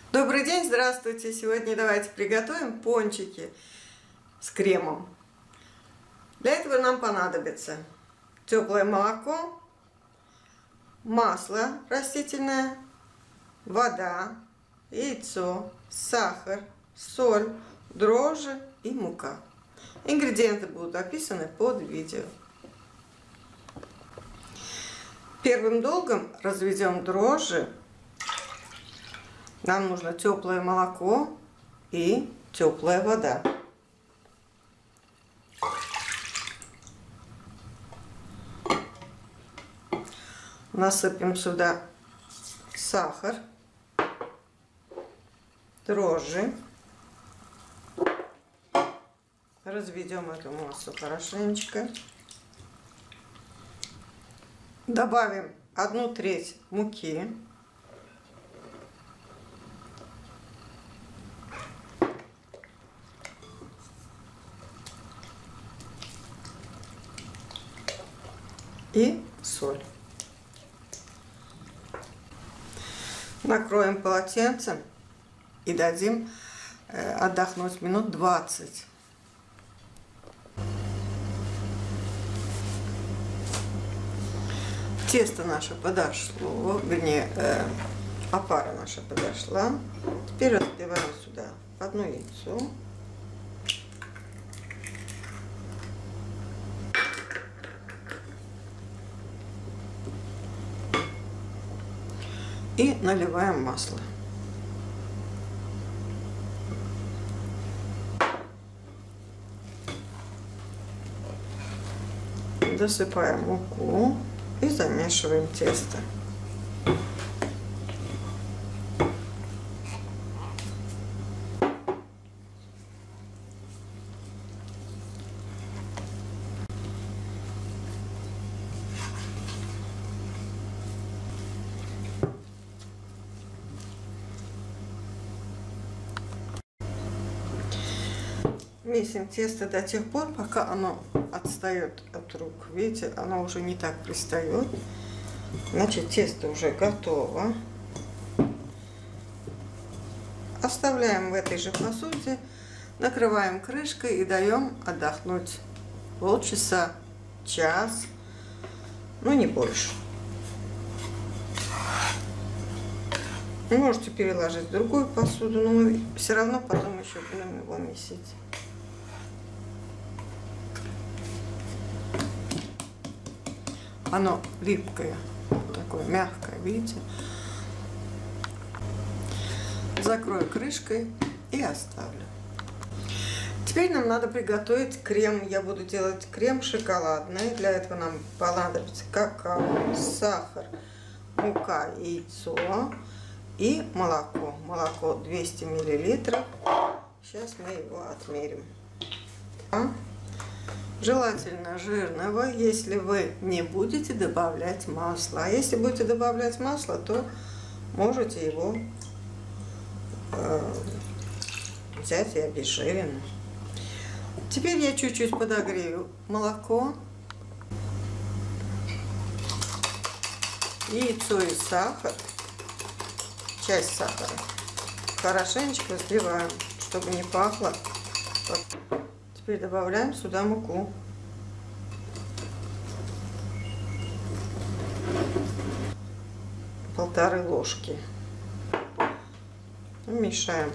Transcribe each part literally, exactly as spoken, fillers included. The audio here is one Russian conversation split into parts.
Добрый день, здравствуйте! Сегодня давайте приготовим пончики с кремом. Для этого нам понадобится теплое молоко, масло растительное, вода, яйцо, сахар, соль, дрожжи и мука. Ингредиенты будут описаны под видео. Первым долгом разведем дрожжи. Нам нужно теплое молоко и теплая вода. Насыпем сюда сахар, дрожжи. Разведем эту массу хорошенечко. Добавим одну треть муки. И соль. Накроем полотенцем и дадим э, отдохнуть минут двадцать. Тесто наше подошло, вернее, э, опара наша подошла. Теперь разбиваем сюда одно яйцо. И наливаем масло. Досыпаем муку и замешиваем тесто. Месим тесто до тех пор, пока оно отстает от рук. Видите, оно уже не так пристает. Значит, тесто уже готово. Оставляем в этой же посуде, накрываем крышкой и даем отдохнуть полчаса, час, ну не больше. Можете переложить в другую посуду, но мы все равно потом еще будем его месить. Оно липкое, такое мягкое, видите? Закрою крышкой и оставлю. Теперь нам надо приготовить крем. Я буду делать крем шоколадный. Для этого нам понадобится какао, сахар, мука, яйцо и молоко. Молоко двести миллилитров. Сейчас мы его отмерим. Желательно жирного, если вы не будете добавлять масло. А если будете добавлять масло, то можете его э, взять и обезжиренным. Теперь я чуть-чуть подогрею молоко, яйцо и сахар, часть сахара. Хорошенечко взбиваем, чтобы не пахло. Теперь добавляем сюда муку. Полторы ложки. Мешаем.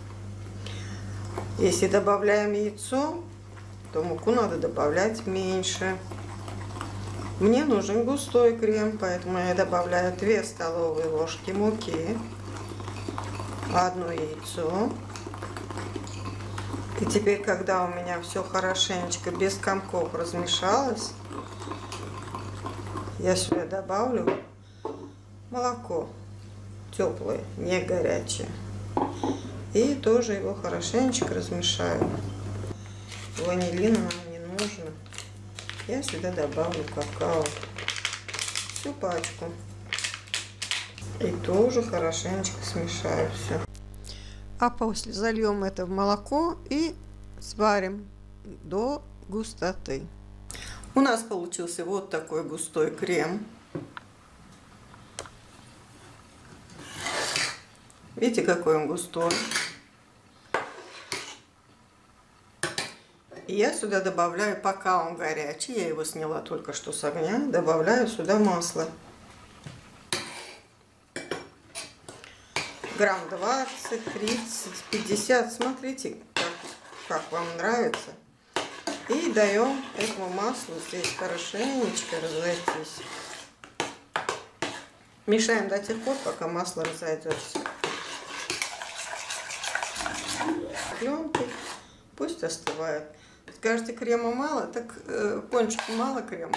Если добавляем яйцо, то муку надо добавлять меньше. Мне нужен густой крем, поэтому я добавляю две столовые ложки муки, одно яйцо. И теперь, когда у меня все хорошенечко, без комков размешалось, я сюда добавлю молоко теплое, не горячее. И тоже его хорошенечко размешаю. Ванилина нам не нужно. Я сюда добавлю какао. Всю пачку. И тоже хорошенечко смешаю все. А после зальем это в молоко и сварим до густоты. У нас получился вот такой густой крем. Видите, какой он густой. И я сюда добавляю, пока он горячий, я его сняла только что с огня, добавляю сюда масло. Грамм двадцать, тридцать, пятьдесят, смотрите, как, как вам нравится. И даем этому маслу здесь хорошенечко разойтись. Мешаем до тех пор, пока масло разойдется. Пленкой, пусть остывает. Скажете, крема мало, так э, пончику мало крема.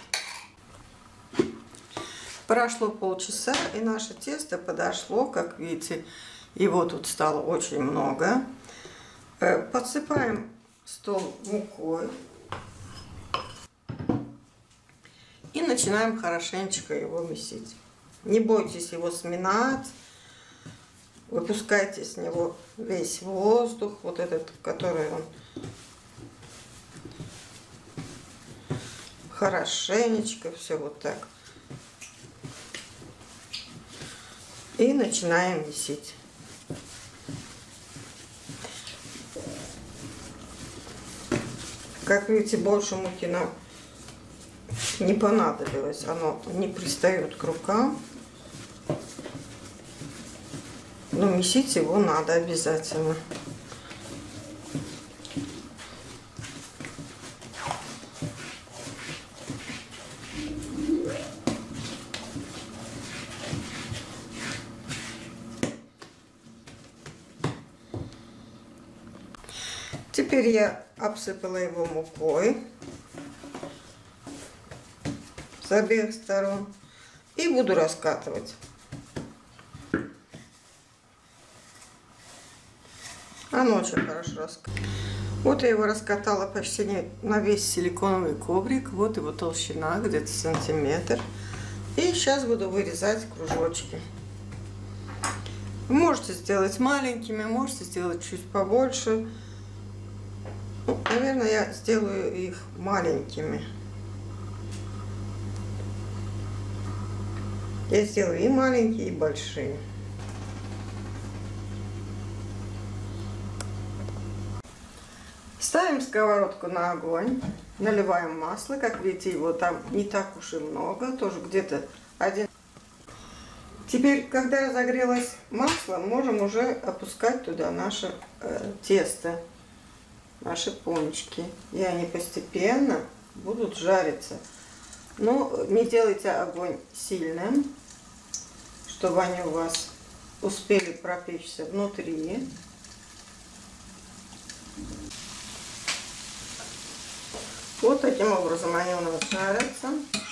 Прошло полчаса, и наше тесто подошло, как видите, его тут стало очень много. Э, подсыпаем стол мукой и начинаем хорошенечко его месить. Не бойтесь его сминать, выпускайте с него весь воздух, вот этот, который он хорошенечко, все вот так. И начинаем месить. Как видите, больше муки нам не понадобилось, оно не пристает к рукам. Но месить его надо обязательно. Теперь я обсыпала его мукой с обеих сторон и буду раскатывать. Оно очень хорошо раскатывается. Вот я его раскатала почти на весь силиконовый коврик. Вот его толщина, где-то сантиметр. И сейчас буду вырезать кружочки. Вы можете сделать маленькими, можете сделать чуть побольше. Ну, наверное, я сделаю их маленькими. Я сделаю и маленькие, и большие. Ставим сковородку на огонь, наливаем масло. Как видите, его там не так уж и много, тоже где-то один. Теперь, когда разогрелось масло, можем уже опускать туда наше э, тесто, наши пончики. И они постепенно будут жариться. Но не делайте огонь сильным, чтобы они у вас успели пропечься внутри. Вот таким образом они у нас жарятся.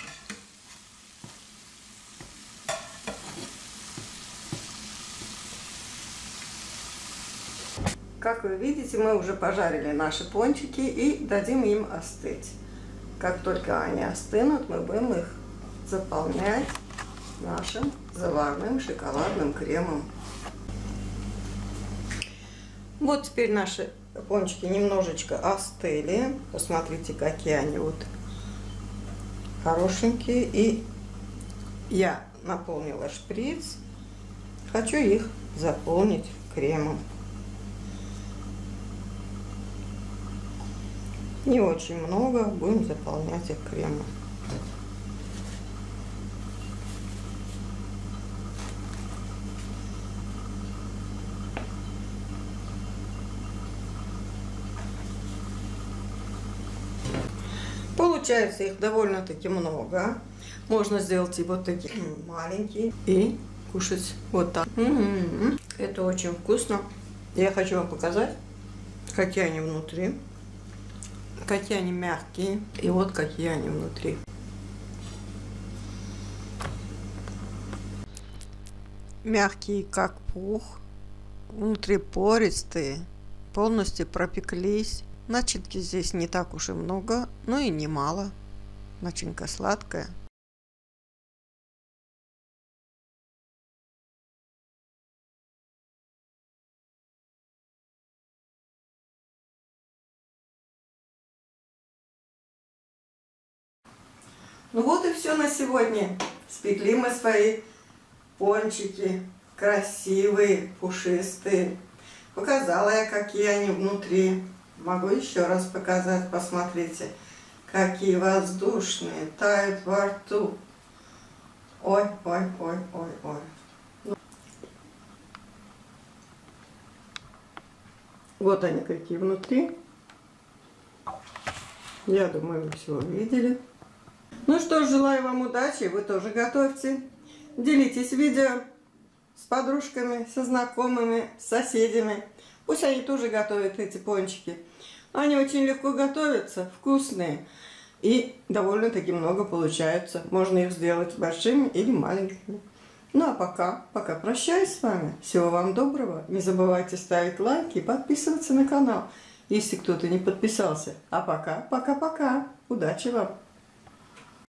Как вы видите, мы уже пожарили наши пончики и дадим им остыть. Как только они остынут, мы будем их заполнять нашим заварным шоколадным кремом. Вот теперь наши пончики немножечко остыли. Посмотрите, какие они вот хорошенькие. И я наполнила шприц. Хочу их заполнить кремом. Не очень много, будем заполнять их кремом. Получается их довольно-таки много. Можно сделать и вот такие маленькие и кушать вот так. М-м-м. Это очень вкусно. Я хочу вам показать, какие они внутри. Какие они мягкие. И вот какие они внутри. Мягкие, как пух. Внутри пористые. Полностью пропеклись. Начинки здесь не так уж и много, но и не мало. Начинка сладкая. Ну вот и все на сегодня. Спекли мы свои пончики. красивые, пушистые. Показала я, какие они внутри. Могу еще раз показать, посмотрите. Какие воздушные, тают во рту. Ой, ой, ой, ой, ой. Вот они какие внутри. Я думаю, вы все увидели. Ну что ж, желаю вам удачи. Вы тоже готовьте. Делитесь видео с подружками, со знакомыми, с соседями. Пусть они тоже готовят эти пончики. Они очень легко готовятся, вкусные. И довольно-таки много получается. Можно их сделать большими или маленькими. Ну а пока, пока прощаюсь с вами. Всего вам доброго. Не забывайте ставить лайки и подписываться на канал, если кто-то не подписался. А пока, пока-пока. Удачи вам!